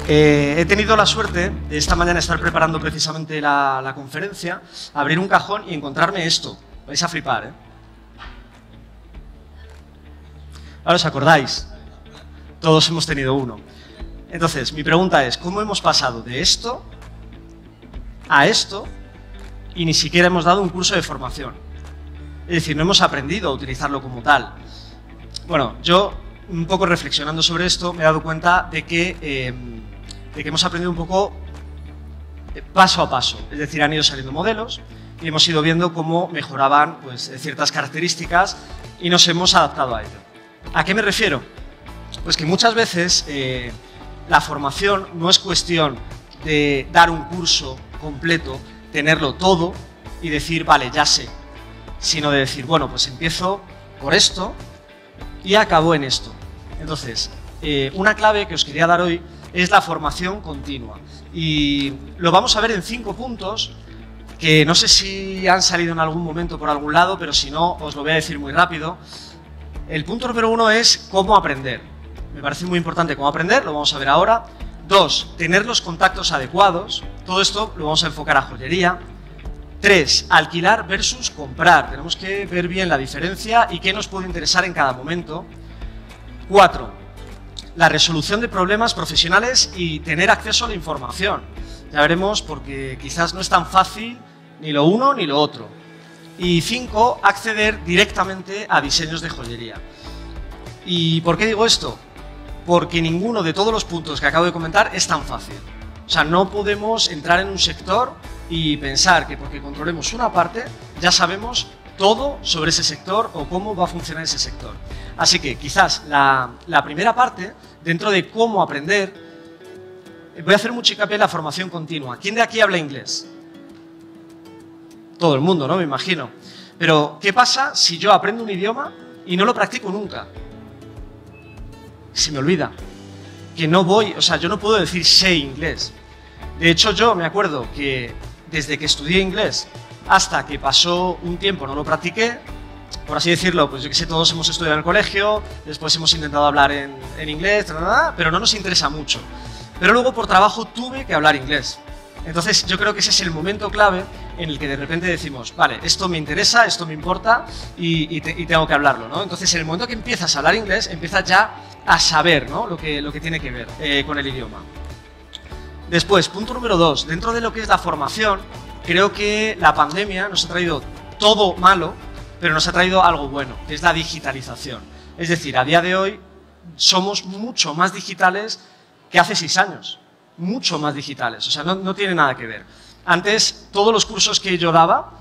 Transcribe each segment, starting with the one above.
He tenido la suerte de esta mañana estar preparando precisamente la conferencia, abrir un cajón y encontrarme esto. Vais a flipar, ¿eh? Ahora os acordáis, todos hemos tenido uno. Entonces, mi pregunta es, ¿cómo hemos pasado de esto a esto y ni siquiera hemos dado un curso de formación? Es decir, no hemos aprendido a utilizarlo como tal. Bueno, yo, un poco reflexionando sobre esto, me he dado cuenta de que hemos aprendido un poco paso a paso. Es decir, han ido saliendo modelos y hemos ido viendo cómo mejoraban pues, ciertas características y nos hemos adaptado a ello. ¿A qué me refiero? Pues que muchas veces la formación no es cuestión de dar un curso completo, tenerlo todo y decir, vale, ya sé, sino de decir, bueno, pues empiezo por esto y acabo en esto. Entonces, una clave que os quería dar hoy es la formación continua y lo vamos a ver en 5 puntos que no sé si han salido en algún momento por algún lado, pero si no, os lo voy a decir muy rápido. El punto número 1 es cómo aprender. Me parece muy importante cómo aprender, lo vamos a ver ahora. 2, tener los contactos adecuados. Todo esto lo vamos a enfocar a joyería. 3, alquilar versus comprar. Tenemos que ver bien la diferencia y qué nos puede interesar en cada momento. 4, la resolución de problemas profesionales y tener acceso a la información. Ya veremos porque quizás no es tan fácil ni lo uno ni lo otro. Y 5, acceder directamente a diseños de joyería. ¿Y por qué digo esto? Porque ninguno de todos los puntos que acabo de comentar es tan fácil. O sea, no podemos entrar en un sector y pensar que porque controlemos una parte ya sabemos todo sobre ese sector o cómo va a funcionar ese sector. Así que quizás la primera parte, dentro de cómo aprender, voy a hacer mucho hincapié en la formación continua. ¿Quién de aquí habla inglés? Todo el mundo, ¿no? Me imagino. Pero, ¿qué pasa si yo aprendo un idioma y no lo practico nunca? Se me olvida. Que no voy, o sea, yo no puedo decir sé inglés. De hecho, yo me acuerdo que desde que estudié inglés hasta que pasó un tiempo no lo practiqué, por así decirlo, pues yo que sé, todos hemos estudiado en el colegio, después hemos intentado hablar en inglés, pero no nos interesa mucho. Pero luego por trabajo tuve que hablar inglés. Entonces yo creo que ese es el momento clave en el que de repente decimos, vale, esto me interesa, esto me importa y tengo que hablarlo, ¿no? Entonces en el momento que empiezas a hablar inglés, empiezas ya a saber, ¿no? lo que tiene que ver con el idioma. Después, punto número 2, dentro de lo que es la formación, creo que la pandemia nos ha traído todo malo, pero nos ha traído algo bueno, que es la digitalización. Es decir, a día de hoy somos mucho más digitales que hace 6 años. Mucho más digitales, o sea, no tiene nada que ver. Antes, todos los cursos que yo daba,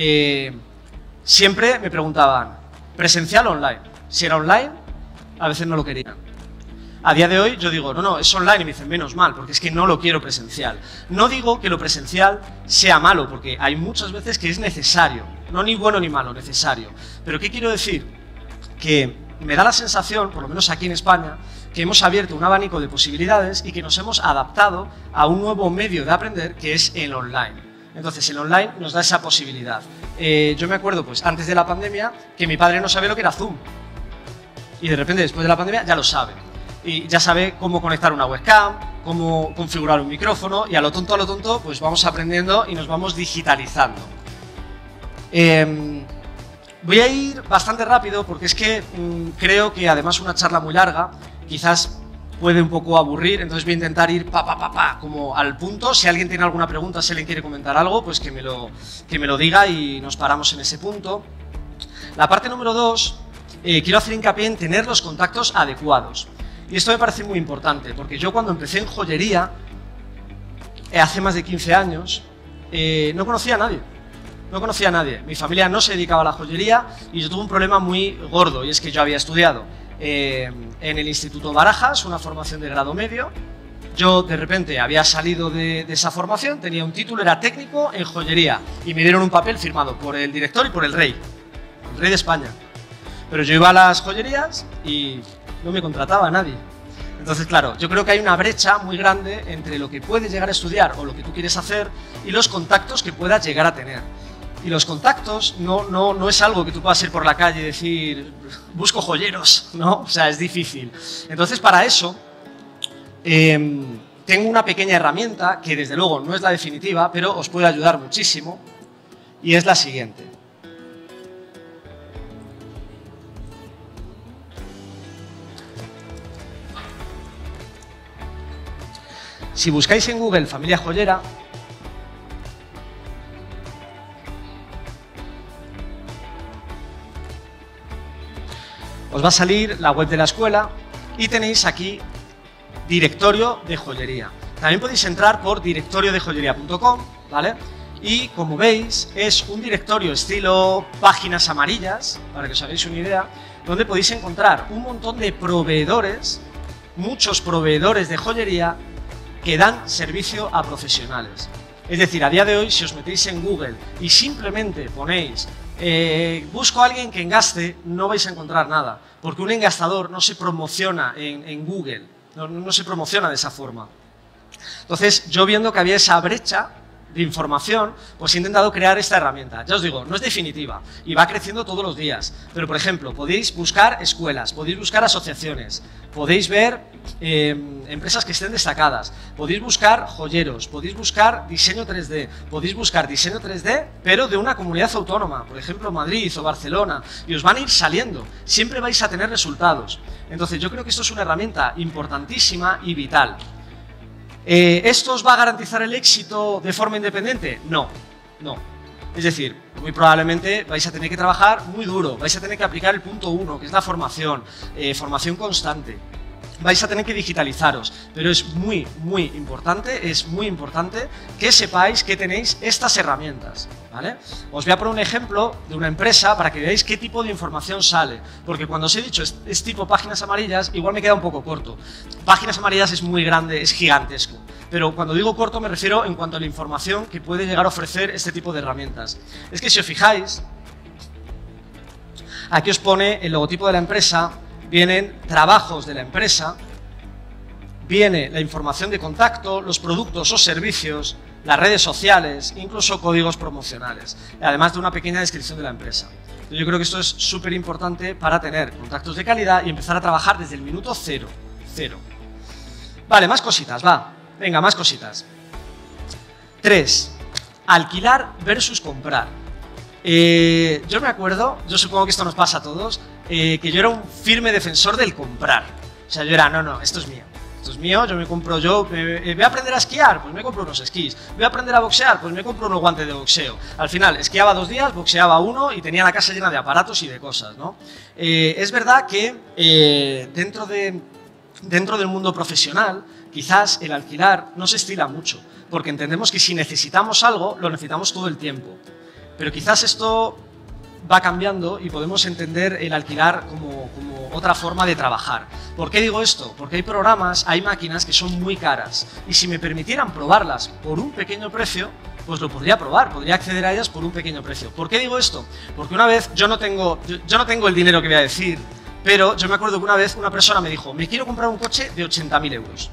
siempre me preguntaban, ¿presencial o online? Si era online, a veces no lo querían. A día de hoy yo digo, no, es online, y me dicen, menos mal, porque es que no lo quiero presencial. No digo que lo presencial sea malo, porque hay muchas veces que es necesario, no ni bueno ni malo, necesario. Pero ¿qué quiero decir? Que me da la sensación, por lo menos aquí en España, que hemos abierto un abanico de posibilidades y que nos hemos adaptado a un nuevo medio de aprender que es el online. Entonces, el online nos da esa posibilidad. Yo me acuerdo, pues, antes de la pandemia, que mi padre no sabía lo que era Zoom. Y de repente, después de la pandemia, ya lo sabe. Y ya sabe cómo conectar una webcam, cómo configurar un micrófono, y a lo tonto, pues vamos aprendiendo y nos vamos digitalizando. Voy a ir bastante rápido porque es que creo que además una charla muy larga quizás puede un poco aburrir, entonces voy a intentar ir como al punto. Si alguien tiene alguna pregunta, si alguien quiere comentar algo, pues que me lo diga y nos paramos en ese punto. La parte número 2, quiero hacer hincapié en tener los contactos adecuados. Y esto me parece muy importante, porque yo cuando empecé en joyería, hace más de 15 años, no conocía a nadie. No conocía a nadie. Mi familia no se dedicaba a la joyería y yo tuve un problema muy gordo, y es que yo había estudiado en el Instituto Barajas, una formación de grado medio. Yo de repente había salido de esa formación, tenía un título, era técnico en joyería y me dieron un papel firmado por el director y por el rey de España. Pero yo iba a las joyerías y no me contrataba a nadie. Entonces, claro, yo creo que hay una brecha muy grande entre lo que puedes llegar a estudiar o lo que tú quieres hacer y los contactos que puedas llegar a tener. Y los contactos no es algo que tú puedas ir por la calle y decir, busco joyeros, ¿no? O sea, es difícil. Entonces, para eso, tengo una pequeña herramienta que desde luego no es la definitiva, pero os puede ayudar muchísimo, y es la siguiente. Si buscáis en Google familia joyera, os va a salir la web de la escuela y tenéis aquí directorio de joyería. También podéis entrar por directoriodejoyería.com, ¿vale? Y como veis, es un directorio estilo páginas amarillas, para que os hagáis una idea, donde podéis encontrar un montón de proveedores, muchos proveedores de joyería que dan servicio a profesionales. Es decir, a día de hoy, si os metéis en Google y simplemente ponéis busco a alguien que engaste, no vais a encontrar nada, porque un engastador no se promociona en Google, no se promociona de esa forma. Entonces, yo viendo que había esa brecha de información, pues he intentado crear esta herramienta. Ya os digo, no es definitiva y va creciendo todos los días, pero por ejemplo, podéis buscar escuelas, podéis buscar asociaciones, podéis ver empresas que estén destacadas, podéis buscar joyeros, podéis buscar diseño 3D, podéis buscar diseño 3D, pero de una comunidad autónoma, por ejemplo Madrid o Barcelona, y os van a ir saliendo, siempre vais a tener resultados. Entonces yo creo que esto es una herramienta importantísima y vital. ¿Esto os va a garantizar el éxito de forma independiente? No, no. Es decir, muy probablemente vais a tener que trabajar muy duro, vais a tener que aplicar el punto 1, que es la formación, formación constante. Vais a tener que digitalizaros, pero es muy importante que sepáis que tenéis estas herramientas, ¿vale? Os voy a poner un ejemplo de una empresa para que veáis qué tipo de información sale, porque cuando os he dicho es tipo páginas amarillas, igual me queda un poco corto. Páginas amarillas es muy grande, es gigantesco, pero cuando digo corto me refiero en cuanto a la información que puede llegar a ofrecer este tipo de herramientas. Es que si os fijáis, aquí os pone el logotipo de la empresa, vienen trabajos de la empresa, viene la información de contacto, los productos o servicios, las redes sociales, incluso códigos promocionales, además de una pequeña descripción de la empresa. Yo creo que esto es súper importante para tener contactos de calidad y empezar a trabajar desde el minuto cero. Vale, más cositas, va. Venga, más cositas. 3. Alquilar versus comprar. Yo me acuerdo, yo supongo que esto nos pasa a todos, que yo era un firme defensor del comprar. O sea, yo era, no, esto es mío, yo me compro, voy a aprender a esquiar, pues me compro unos esquís, voy a aprender a boxear, pues me compro unos guantes de boxeo. Al final, esquiaba 2 días, boxeaba 1 y tenía la casa llena de aparatos y de cosas, ¿no? Es verdad que dentro del mundo profesional, quizás el alquilar no se estila mucho, porque entendemos que si necesitamos algo, lo necesitamos todo el tiempo. Pero quizás esto va cambiando y podemos entender el alquilar como otra forma de trabajar. ¿Por qué digo esto? Porque hay programas, hay máquinas que son muy caras y si me permitieran probarlas por un pequeño precio, pues lo podría probar, podría acceder a ellas por un pequeño precio. ¿Por qué digo esto? Porque una vez, yo no tengo el dinero que voy a decir, pero yo me acuerdo que una vez una persona me dijo, me quiero comprar un coche de 80.000 euros.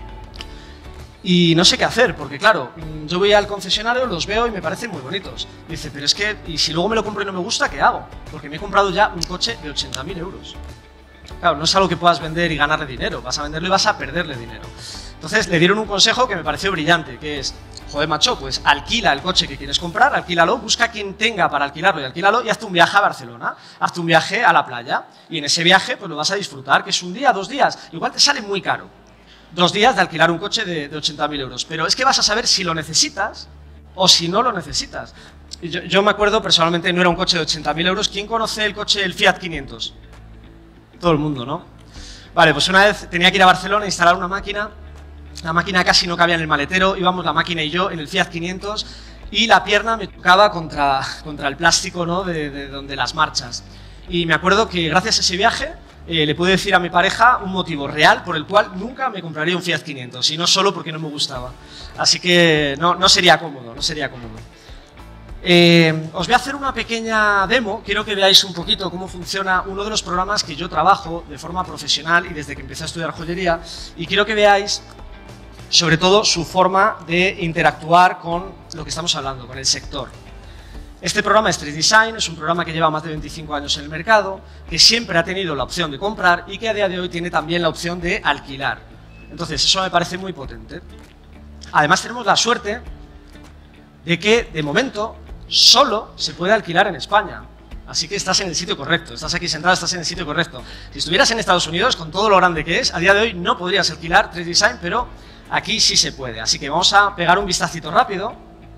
Y no sé qué hacer, porque claro, yo voy al concesionario, los veo y me parecen muy bonitos. Dice, pero es que, ¿y si luego me lo compro y no me gusta, qué hago? Porque me he comprado ya un coche de 80.000 euros. Claro, no es algo que puedas vender y ganarle dinero, vas a venderlo y vas a perderle dinero. Entonces le dieron un consejo que me pareció brillante, que es, joder macho, pues alquila el coche que quieres comprar, alquílalo, busca quien tenga para alquilarlo y alquílalo y hazte un viaje a Barcelona, hazte un viaje a la playa y en ese viaje pues lo vas a disfrutar, que es un día, 2 días, igual te sale muy caro. 2 días de alquilar un coche de 80.000 euros, pero es que vas a saber si lo necesitas o si no lo necesitas. Yo me acuerdo, personalmente no era un coche de 80.000 euros. ¿Quién conoce el coche, el Fiat 500? Todo el mundo, ¿no? Vale, pues una vez tenía que ir a Barcelona a instalar una máquina, la máquina casi no cabía en el maletero, íbamos la máquina y yo en el Fiat 500 y la pierna me tocaba contra el plástico, ¿no? de donde las marchas. Y me acuerdo que gracias a ese viaje le pude decir a mi pareja un motivo real por el cual nunca me compraría un Fiat 500 y no solo porque no me gustaba. Así que no sería cómodo, no sería cómodo. Os voy a hacer una pequeña demo, quiero que veáis un poquito cómo funciona uno de los programas que yo trabajo de forma profesional y desde que empecé a estudiar joyería, y quiero que veáis sobre todo su forma de interactuar con lo que estamos hablando, con el sector. Este programa es 3Design, es un programa que lleva más de 25 años en el mercado, que siempre ha tenido la opción de comprar y que a día de hoy tiene también la opción de alquilar. Entonces, eso me parece muy potente. Además, tenemos la suerte de que, de momento, solo se puede alquilar en España. Así que estás en el sitio correcto, estás aquí sentado, estás en el sitio correcto. Si estuvieras en Estados Unidos, con todo lo grande que es, a día de hoy no podrías alquilar 3Design, pero aquí sí se puede. Así que vamos a pegar un vistacito rápido.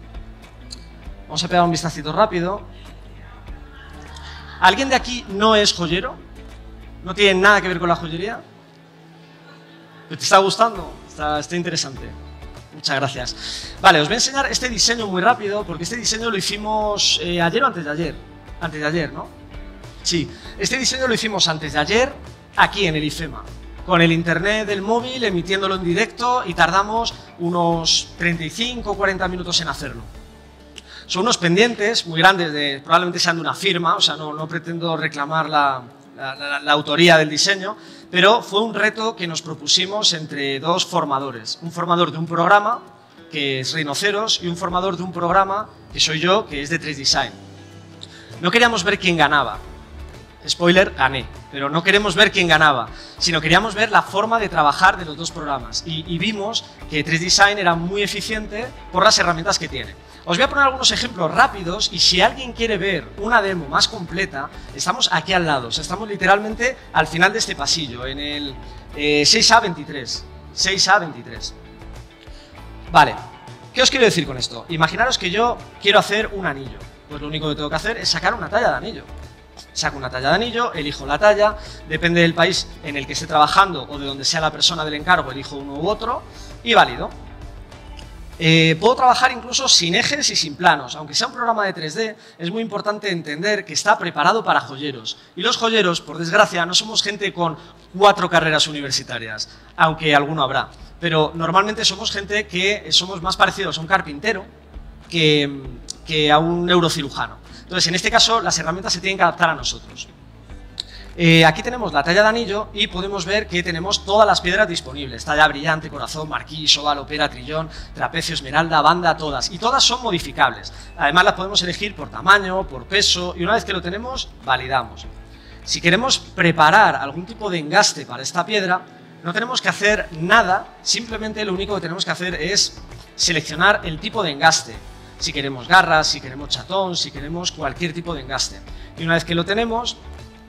¿Alguien de aquí no es joyero? ¿No tiene nada que ver con la joyería? ¿Te está gustando? Está interesante. Muchas gracias. Vale, os voy a enseñar este diseño muy rápido, porque este diseño lo hicimos ayer o antes de ayer. Antes de ayer, ¿no? Sí, este diseño lo hicimos antes de ayer, aquí en el IFEMA, con el internet del móvil, emitiéndolo en directo, y tardamos unos 35 o 40 minutos en hacerlo. Son unos pendientes muy grandes, probablemente sean de una firma, o sea, no pretendo reclamar la autoría del diseño, pero fue un reto que nos propusimos entre dos formadores. Un formador de un programa, que es Rhinoceros, y un formador de un programa, que soy yo, que es de 3Design. No queríamos ver quién ganaba. Spoiler, gané. Pero no queremos ver quién ganaba, sino queríamos ver la forma de trabajar de los dos programas. Y vimos que 3Design era muy eficiente por las herramientas que tiene. Os voy a poner algunos ejemplos rápidos, y si alguien quiere ver una demo más completa, estamos aquí al lado. O sea, estamos literalmente al final de este pasillo, en el 6A23. 6A23. Vale, ¿qué os quiero decir con esto? Imaginaros que yo quiero hacer un anillo. Pues lo único que tengo que hacer es sacar una talla de anillo. Saco una talla de anillo, elijo la talla, depende del país en el que esté trabajando o de donde sea la persona del encargo, elijo uno u otro y válido. Puedo trabajar incluso sin ejes y sin planos. Aunque sea un programa de 3D, es muy importante entender que está preparado para joyeros. Y los joyeros, por desgracia, no somos gente con 4 carreras universitarias, aunque alguno habrá. Pero normalmente somos gente que somos más parecidos a un carpintero que a un neurocirujano. Entonces, en este caso, las herramientas se tienen que adaptar a nosotros. Aquí tenemos la talla de anillo y podemos ver que tenemos todas las piedras disponibles. Talla brillante, corazón, marquís, óvalo, pera, trillón, trapecio, esmeralda, banda, todas. Y todas son modificables. Además, las podemos elegir por tamaño, por peso, y una vez que lo tenemos, validamos. Si queremos preparar algún tipo de engaste para esta piedra, no tenemos que hacer nada, simplemente lo único que tenemos que hacer es seleccionar el tipo de engaste. Si queremos garras, si queremos chatón, si queremos cualquier tipo de engaste. Y una vez que lo tenemos,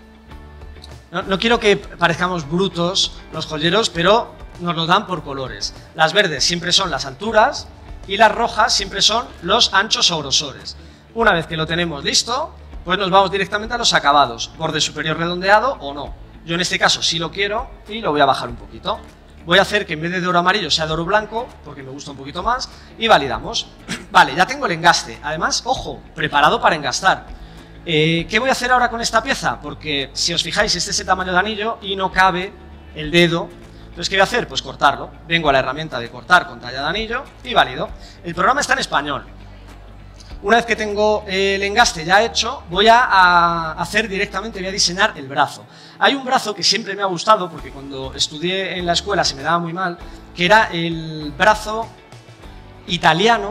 no quiero que parezcamos brutos los joyeros, pero nos lo dan por colores. Las verdes siempre son las alturas y las rojas siempre son los anchos o grosores. Una vez que lo tenemos listo, pues nos vamos directamente a los acabados, borde superior redondeado o no. Yo en este caso sí lo quiero y lo voy a bajar un poquito. Voy a hacer que en vez de oro amarillo sea de oro blanco, porque me gusta un poquito más, y validamos. Vale, ya tengo el engaste. Además, ojo, preparado para engastar. ¿Qué voy a hacer ahora con esta pieza? Porque si os fijáis, este es el tamaño de anillo y no cabe el dedo. Entonces, ¿qué voy a hacer? Pues cortarlo. Vengo a la herramienta de cortar con talla de anillo y válido. El programa está en español. Una vez que tengo el engaste ya hecho, voy a hacer directamente, voy a diseñar el brazo. Hay un brazo que siempre me ha gustado, porque cuando estudié en la escuela se me daba muy mal, que era el brazo italiano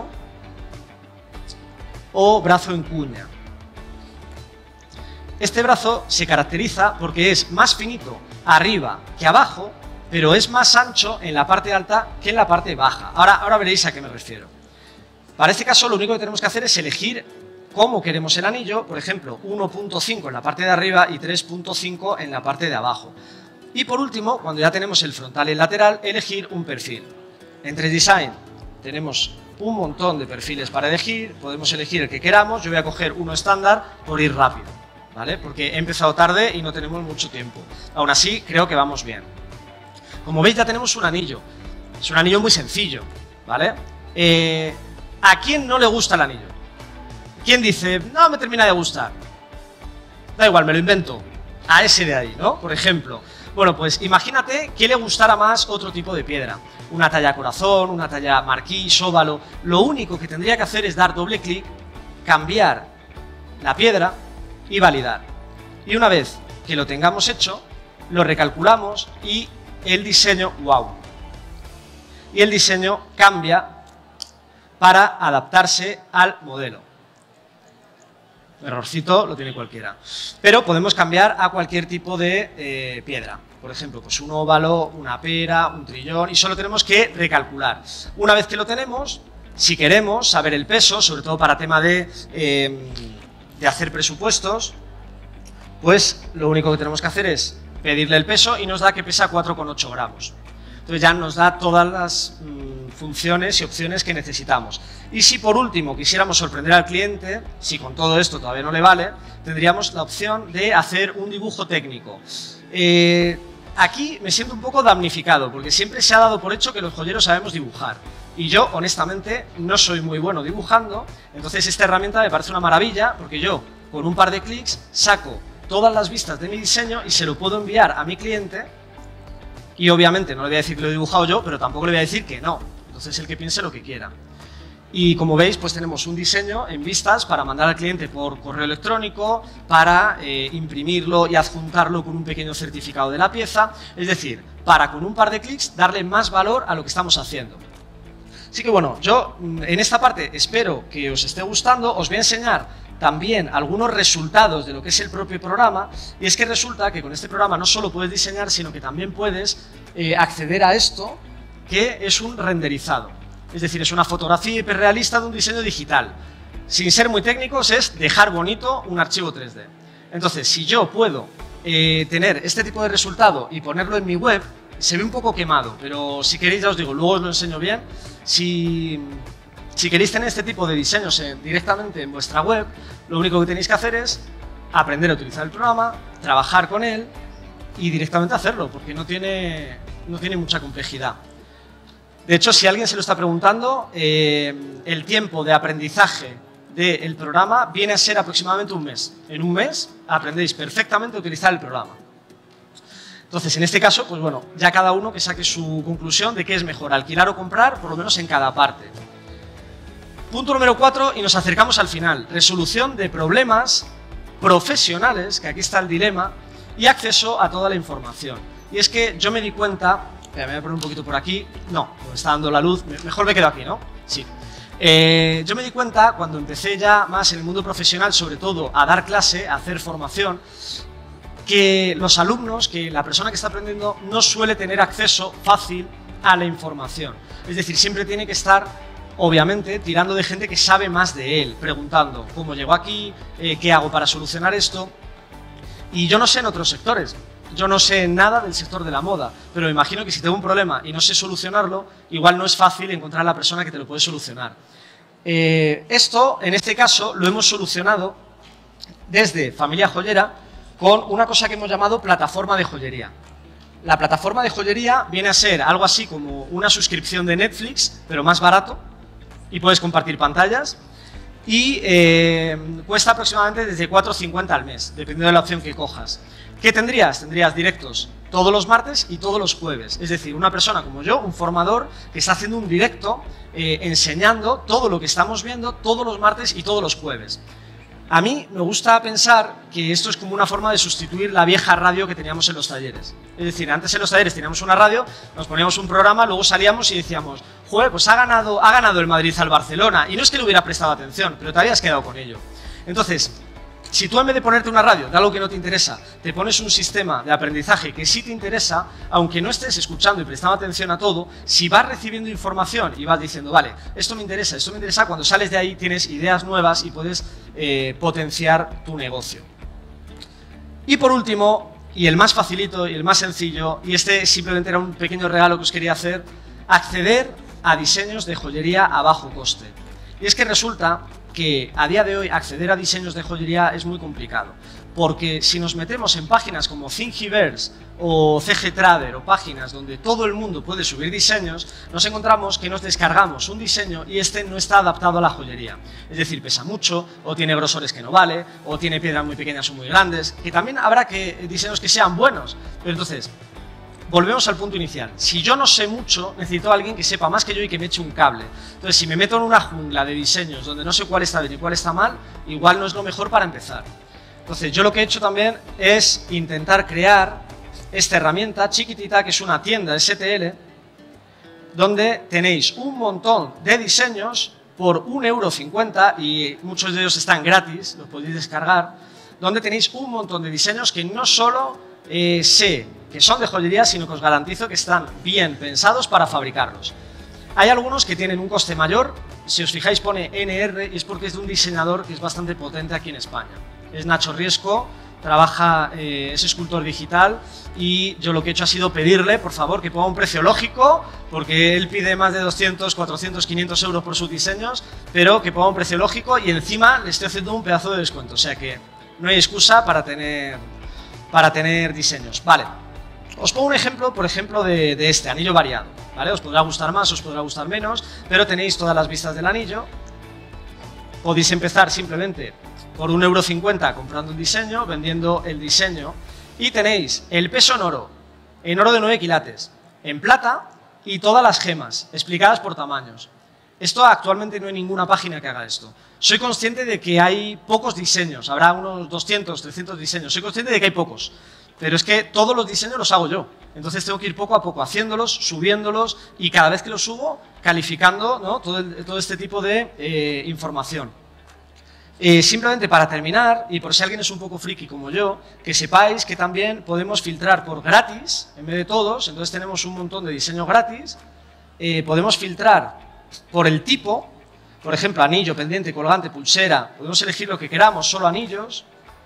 o brazo en cuña. Este brazo se caracteriza porque es más finito arriba que abajo, pero es más ancho en la parte alta que en la parte baja. Ahora veréis a qué me refiero. Para este caso lo único que tenemos que hacer es elegir cómo queremos el anillo, por ejemplo 1.5 en la parte de arriba y 3.5 en la parte de abajo. Y por último, cuando ya tenemos el frontal y el lateral, elegir un perfil. En 3Design tenemos un montón de perfiles para elegir, podemos elegir el que queramos. Yo voy a coger uno estándar por ir rápido, ¿vale? Porque he empezado tarde y no tenemos mucho tiempo. Aún así, creo que vamos bien. Como veis, ya tenemos un anillo. Es un anillo muy sencillo, ¿vale? ¿A quién no le gusta el anillo? ¿Quién dice, no me termina de gustar? Da igual, me lo invento. A ese de ahí, ¿no? Por ejemplo. Bueno, pues imagínate que le gustara más otro tipo de piedra. Una talla corazón, una talla marquís, óvalo. Lo único que tendría que hacer es dar doble clic, cambiar la piedra y validar. Y una vez que lo tengamos hecho, lo recalculamos y el diseño, wow. Y el diseño cambia para adaptarse al modelo. Errorcito lo tiene cualquiera. Pero podemos cambiar a cualquier tipo de piedra. Por ejemplo, pues un óvalo, una pera, un trillón, y solo tenemos que recalcular. Una vez que lo tenemos, si queremos saber el peso, sobre todo para tema de hacer presupuestos, pues lo único que tenemos que hacer es pedirle el peso y nos da que pesa 4,8 gramos. Entonces ya nos da todas las funciones y opciones que necesitamos. Y si por último quisiéramos sorprender al cliente, si con todo esto todavía no le vale, tendríamos la opción de hacer un dibujo técnico. Aquí me siento un poco damnificado, porque siempre se ha dado por hecho que los joyeros sabemos dibujar. Y yo, honestamente, no soy muy bueno dibujando, entonces esta herramienta me parece una maravilla, porque yo, con un par de clics, saco todas las vistas de mi diseño y se lo puedo enviar a mi cliente. Y obviamente no le voy a decir que lo he dibujado yo, pero tampoco le voy a decir que no. Entonces el que piense lo que quiera. Y como veis, pues tenemos un diseño en vistas para mandar al cliente por correo electrónico, para imprimirlo y adjuntarlo con un pequeño certificado de la pieza. Es decir, para con un par de clics darle más valor a lo que estamos haciendo. Así que bueno, yo en esta parte espero que os esté gustando. Os voy a enseñar también algunos resultados de lo que es el propio programa, y es que resulta que con este programa no solo puedes diseñar, sino que también puedes acceder a esto, que es un renderizado. Es decir, es una fotografía hiperrealista de un diseño digital. Sin ser muy técnicos, es dejar bonito un archivo 3D. Entonces, si yo puedo tener este tipo de resultado y ponerlo en mi web, se ve un poco quemado, pero si queréis, ya os digo, luego os lo enseño bien. Si queréis tener este tipo de diseños directamente en vuestra web, lo único que tenéis que hacer es aprender a utilizar el programa, trabajar con él y directamente hacerlo, porque no tiene mucha complejidad. De hecho, si alguien se lo está preguntando, el tiempo de aprendizaje del programa viene a ser aproximadamente un mes. En un mes aprendéis perfectamente a utilizar el programa. Entonces, en este caso, pues bueno, ya cada uno que saque su conclusión de qué es mejor, alquilar o comprar, por lo menos en cada parte. Punto número 4, y nos acercamos al final. Resolución de problemas profesionales, que aquí está el dilema, y acceso a toda la información. Y es que yo me di cuenta, me voy a poner un poquito por aquí, no, me está dando la luz, mejor me quedo aquí, ¿no? Sí. Yo me di cuenta cuando empecé ya más en el mundo profesional, sobre todo a dar clase, a hacer formación, que los alumnos, que la persona que está aprendiendo no suele tener acceso fácil a la información. Es decir, siempre tiene que estar, obviamente, tirando de gente que sabe más de él, preguntando cómo llego aquí, qué hago para solucionar esto. Y yo no sé en otros sectores, yo no sé nada del sector de la moda, pero me imagino que si tengo un problema y no sé solucionarlo, igual no es fácil encontrar a la persona que te lo puede solucionar. Esto, en este caso, lo hemos solucionado desde Familia Joyera con una cosa que hemos llamado plataforma de joyería. La plataforma de joyería viene a ser algo así como una suscripción de Netflix, pero más barato, y puedes compartir pantallas, y cuesta aproximadamente desde 4,50 al mes, dependiendo de la opción que cojas. ¿Qué tendrías? Tendrías directos todos los martes y todos los jueves, es decir, una persona como yo, un formador, que está haciendo un directo enseñando todo lo que estamos viendo todos los martes y todos los jueves. A mí me gusta pensar que esto es como una forma de sustituir la vieja radio que teníamos en los talleres. Es decir, antes en los talleres teníamos una radio, nos poníamos un programa, luego salíamos y decíamos, joder, pues ha ganado el Madrid al Barcelona, y no es que le hubiera prestado atención, pero te habías quedado con ello. Entonces, si tú en vez de ponerte una radio de algo que no te interesa, te pones un sistema de aprendizaje que sí te interesa, aunque no estés escuchando y prestando atención a todo, si vas recibiendo información y vas diciendo, vale, esto me interesa, cuando sales de ahí tienes ideas nuevas y puedes potenciar tu negocio. Y por último, y el más facilito y el más sencillo, y este simplemente era un pequeño regalo que os quería hacer, acceder a diseños de joyería a bajo coste. Y es que resulta que a día de hoy acceder a diseños de joyería es muy complicado, porque si nos metemos en páginas como Thingiverse o CG Trader o páginas donde todo el mundo puede subir diseños, nos encontramos que nos descargamos un diseño y este no está adaptado a la joyería. Es decir, pesa mucho, o tiene grosores que no vale, o tiene piedras muy pequeñas o muy grandes, que también habrá diseños que sean buenos, pero entonces volvemos al punto inicial. Si yo no sé mucho, necesito a alguien que sepa más que yo y que me eche un cable. Entonces, si me meto en una jungla de diseños donde no sé cuál está bien y cuál está mal, igual no es lo mejor para empezar. Entonces, yo lo que he hecho también es intentar crear esta herramienta chiquitita, que es una tienda STL, donde tenéis un montón de diseños por 1,50 € y muchos de ellos están gratis, los podéis descargar, donde tenéis un montón de diseños que no solo sé que son de joyería, sino que os garantizo que están bien pensados para fabricarlos. Hay algunos que tienen un coste mayor, si os fijáis pone NR y es porque es de un diseñador que es bastante potente aquí en España. Es Nacho Riesco, trabaja, es escultor digital y yo lo que he hecho ha sido pedirle, por favor, que ponga un precio lógico, porque él pide más de 200, 400, 500 € por sus diseños, pero que ponga un precio lógico y encima le estoy haciendo un pedazo de descuento, o sea que no hay excusa para tener diseños. Vale, os pongo un ejemplo, por ejemplo, de este anillo variado, ¿vale? Os podrá gustar más, os podrá gustar menos, pero tenéis todas las vistas del anillo. Podéis empezar simplemente por 1,50 € comprando un diseño, vendiendo el diseño, y tenéis el peso en oro de 9 quilates, en plata y todas las gemas, explicadas por tamaños. Esto actualmente no hay ninguna página que haga esto. Soy consciente de que hay pocos diseños, habrá unos 200, 300 diseños, soy consciente de que hay pocos, pero es que todos los diseños los hago yo, entonces tengo que ir poco a poco haciéndolos, subiéndolos y cada vez que los subo, calificando, ¿no?, todo este tipo de información. Simplemente para terminar, y por si alguien es un poco friki como yo, que sepáis que también podemos filtrar por gratis, en vez de todos, entonces tenemos un montón de diseños gratis, podemos filtrar por el tipo, por ejemplo, anillo, pendiente, colgante, pulsera, podemos elegir lo que queramos, solo anillos,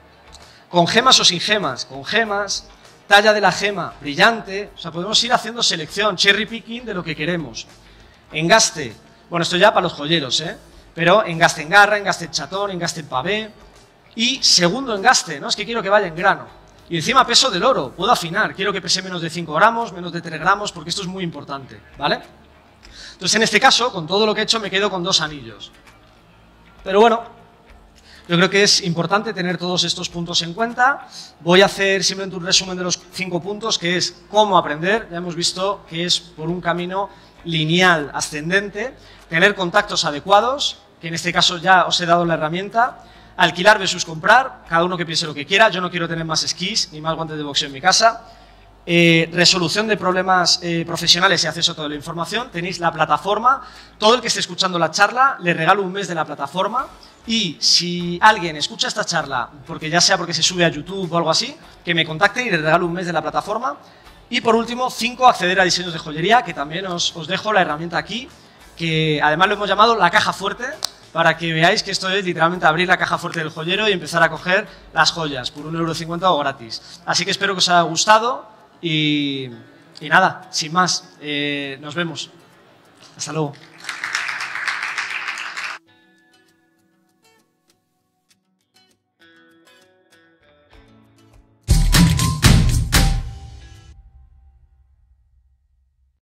con gemas o sin gemas, con gemas, talla de la gema, brillante, o sea, podemos ir haciendo selección, cherry picking de lo que queremos. Engaste, bueno, esto ya para los joyeros, pero engaste en garra, engaste en chatón, engaste en pavé, y segundo engaste, ¿no? Es que quiero que vaya en grano. Y encima peso del oro, puedo afinar, quiero que pese menos de 5 gramos, menos de 3 gramos, porque esto es muy importante, ¿vale? Entonces, en este caso, con todo lo que he hecho, me quedo con 2 anillos. Pero bueno, yo creo que es importante tener todos estos puntos en cuenta. Voy a hacer simplemente un resumen de los 5 puntos, que es cómo aprender. Ya hemos visto que es por un camino lineal ascendente. Tener contactos adecuados, que en este caso ya os he dado la herramienta. Alquilar versus comprar, cada uno que piense lo que quiera. Yo no quiero tener más esquís ni más guantes de boxeo en mi casa. Resolución de problemas profesionales y acceso a toda la información. Tenéis la plataforma, todo el que esté escuchando la charla le regalo un mes de la plataforma y si alguien escucha esta charla, porque ya sea porque se sube a YouTube o algo así, que me contacte y le regalo un mes de la plataforma. Y por último, 5, acceder a diseños de joyería, que también os dejo la herramienta aquí, que además lo hemos llamado la caja fuerte, para que veáis que esto es literalmente abrir la caja fuerte del joyero y empezar a coger las joyas por 1,50 € o gratis. Así que espero que os haya gustado. Y nada, sin más, nos vemos. Hasta luego.